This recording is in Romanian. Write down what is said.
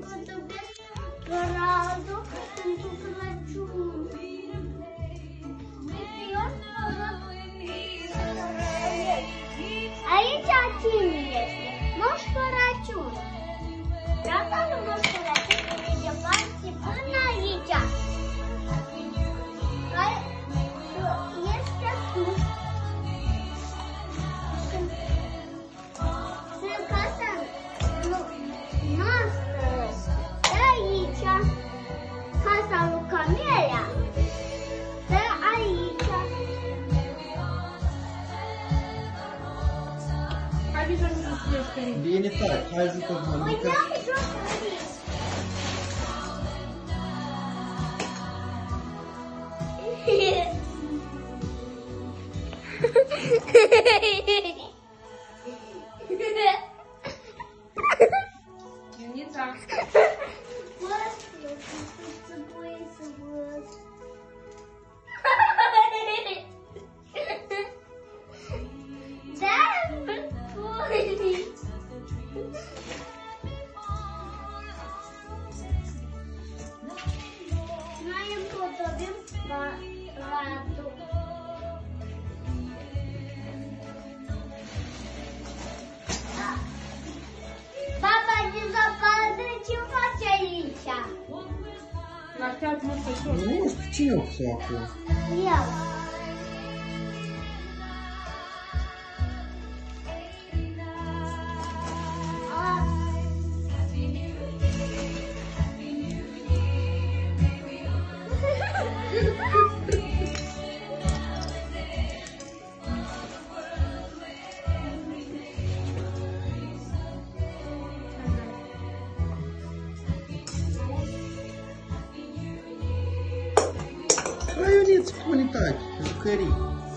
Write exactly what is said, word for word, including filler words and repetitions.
împodobesc gradul pentru Crăciun. Aici cine este? Moș Crăciun. Gata lui Moș Crăciun e departe până aici. Care este sus. Sunt casa noastră. De aici. Casa lui Camelia. De aici. Hai jos să spuneți că Bine, tati, hai ajută mămica. Uite-am jos aici. Iunița. Văd, eu să voi să văd. Da, voi. Noi împodobim Radu. Baba, dezapară, ce faci aici? La chiar mă să Nu știu cine o să acolo. Eu. Hai, Ioniță, pune, tati, jucării.